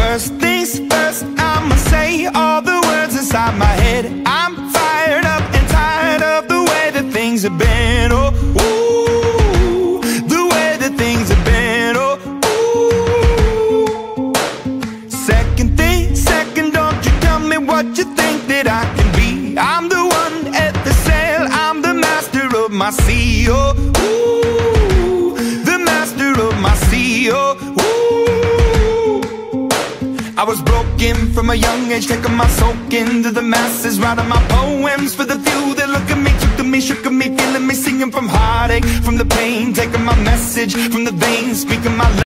First things first, I'ma say all the words inside my head. I'm fired up and tired of the way that things have been. Oh, ooh, the way that things have been. Oh, ooh. Second thing, second, don't you tell me what you think that I can be. I'm the one at the sail, I'm the master of my sea. Oh, ooh, the master of my sea. Oh, ooh. I was broken from a young age, taking my soak into the masses, writing my poems for the few that look at me, took to me, shook at me, feeling me, singing from heartache, from the pain, taking my message from the veins, speaking my